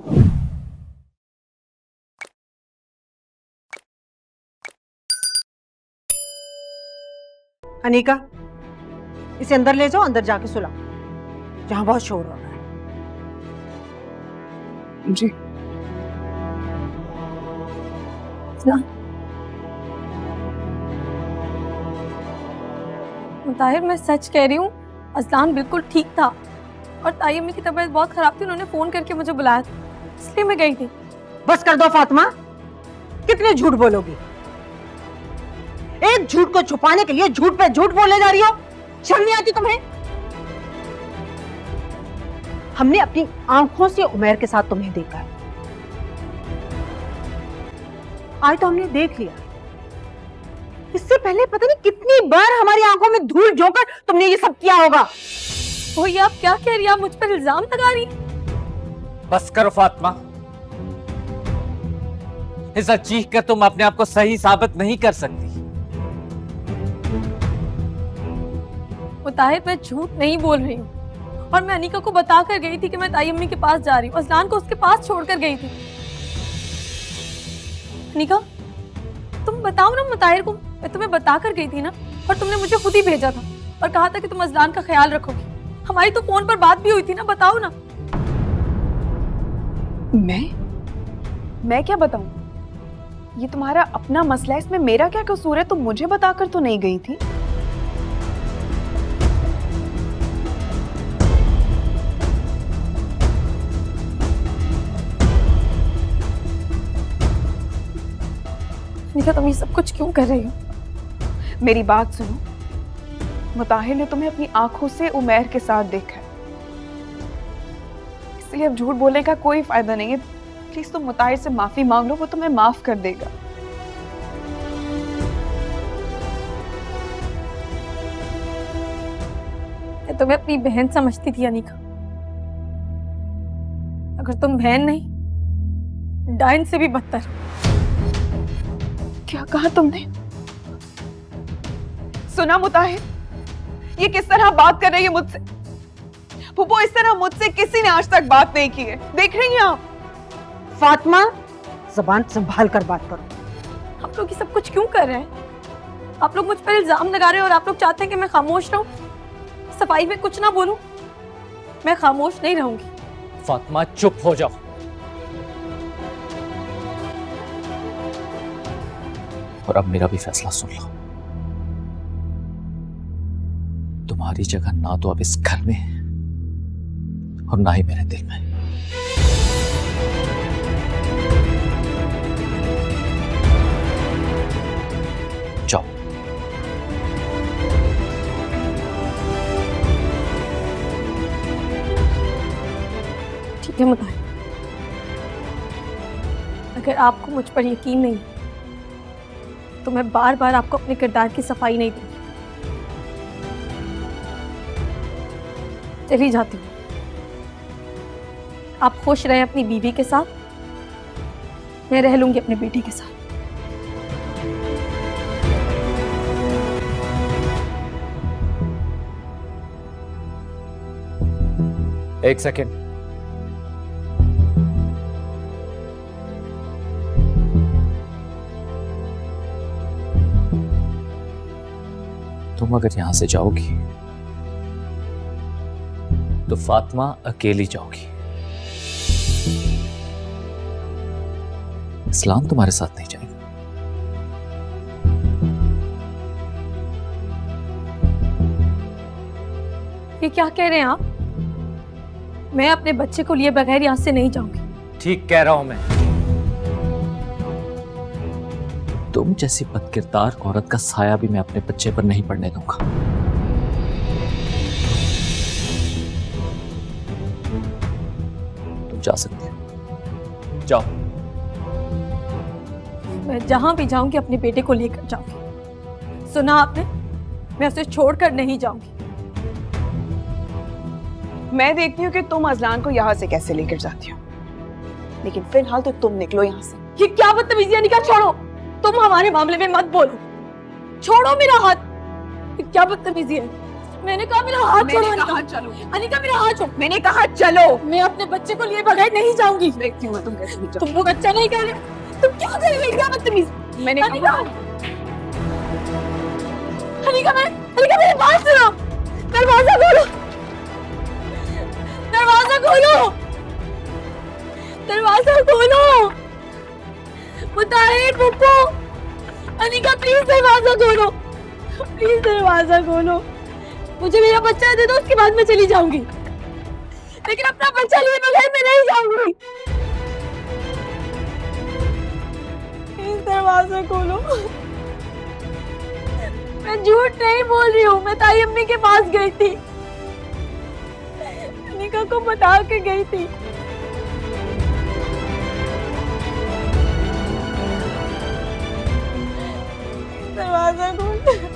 अनीका, इसे अंदर ले जाओ, अंदर जाके सुलाओ, जहां बहुत शोर हो रहा है। जी। ताहिर, मैं सच कह रही हूँ, अज़लान बिल्कुल ठीक था और ताई अम्मी की तबीयत बहुत खराब थी, उन्होंने फोन करके मुझे बुलाया था, इसलिए मैं गई थी। बस कर दो फातिमा, कितने झूठ बोलोगी? एक झूठ को छुपाने के लिए झूठ पे झूठ बोले जा रही हो। शर्म नहीं आती तुम्हें? हमने अपनी आंखों से उमैर के साथ तुम्हें देखा है, आज तो हमने देख लिया। इससे पहले पता नहीं कितनी बार हमारी आंखों में धूल झोंकर तुमने ये सब किया होगा। वो ये आप क्या कह रही हैं? आप मुझ पर इल्जाम लगा रही हैं? बस करो फातिमा, ऐसा चीख कर तुम अपने आप को सही साबित नहीं कर सकती। ताहिर, मैं झूठ नहीं बोल रही हूँ और मैं अनीका को बता कर गई थी कि मैं ताई अम्मी के पास जा रही हूँ, अज़लान को उसके पास छोड़कर गई थी। अनीका, तुम बताओ ना मुताहिर को, मैं तुम्हें बता कर गई थी ना, और तुमने मुझे खुद ही भेजा था और कहा था कि तुम अज़लान का ख्याल रखोगी। हमारी तो फोन पर बात भी हुई थी ना, बताओ ना। मैं क्या बताऊं? ये तुम्हारा अपना मसला है, इसमें मेरा क्या कसूर है? तुम मुझे बताकर तो नहीं गई थी। अनीका, तुम ये सब कुछ क्यों कर रही हो? मेरी बात सुनो, मुताहिर ने तुम्हें अपनी आंखों से उमैर के साथ देखा है, इसलिए अब झूठ बोलने का कोई फायदा नहीं है। प्लीज तुम मुताहिर से माफी मांग लो, वो तुम्हें माफ कर देगा। मैं तुम्हें अपनी बहन समझती थी अनीका, अगर तुम बहन नहीं, डाइन से भी बदतर। क्या कहा तुमने? सुना मुताहिर, ये किस तरह बात कर रही है मुझसे? फूफो, इस तरह मुझसे किसी ने आज तक बात नहीं की है, देख रही हैं आप? फातिमा, ज़बान संभाल कर बात करो। आप लोग ये सब कुछ क्यों कर रहे हैं? आप लोग मुझ पर इल्जाम लगा रहे हैं और आप लोग चाहते हैं कि मैं खामोश रहूं, सफाई में कुछ ना बोलूं। मैं खामोश नहीं रहूंगी। फातिमा, चुप हो जाओ। और अब मेरा भी फैसला सुन लो। तुम्हारी जगह ना तो अब इस घर में और ना ही मेरे दिल में। जाओ। ठीक है मुताहिर, अगर आपको मुझ पर यकीन नहीं है तो मैं बार बार आपको अपने किरदार की सफाई नहीं दूंगी। चली जाती हूँ। आप खुश रहें अपनी बीवी के साथ, मैं रह लूंगी अपने बेटे के साथ। एक सेकेंड। तुम अगर यहां से जाओगी तो फातिमा अकेली जाओगी। इस्लाम तुम्हारे साथ नहीं जाएगा। ये क्या कह रहे हैं आप? मैं अपने बच्चे को लिए बगैर यहां से नहीं जाऊंगी। ठीक कह रहा हूं मैं। तुम जैसी बदकिरदार औरत का साया भी मैं अपने बच्चे पर नहीं पड़ने दूंगा। तुम जा सकते हो, जाओ। मैं जहां भी जाऊंगी अपने बेटे को लेकर जाऊंगी। सुना आपने? मैं उसे छोड़कर नहीं जाऊंगी। मैं देखती हूँ कि तुम अज़लान को यहाँ से कैसे लेकर जाती हो, लेकिन फिलहाल तो तुम निकलो यहाँ से। ये क्या बदतमीजी है? निका, छोड़ो। तुम हमारे मामले में मत बोलो। छोड़ो मेरा हाथ। ये क्या बदतमीजी है? मैंने कहा मेरा हाथ छोड़ो। मैंने कहा चलो। अनिका मेरा हाथ छोड़ो। मैंने कहा चलो। मैं अपने बच्चे को लिए बगैर नहीं जाऊंगी। देखती हूँ तुम कैसे तुम वो बच्चा नहीं कर रहे, तुम क्या कर रही हो? क्या बदतमीज। मैंने अनिका, कहा अनिका मेरी बात सुनो। दरवाजा खोलो, दरवाजा खोलो, दरवाजा खोलो। मुताहिर, पप्पू, अनिका प्लीज दरवाजा खोलो, प्लीज दरवाजा खोलो। मुझे मेरा बच्चा दे दो, उसके बाद मैं चली जाऊंगी, लेकिन अपना बच्चा लिए बगैर मैं नहीं जाऊंगी। प्लीज दरवाजा खोलो। मैं झूठ नहीं बोल रही हूँ, मैं ताई अम्मी के पास गई थी, अनिका को बता के गई थी। दरवाजा खोलो।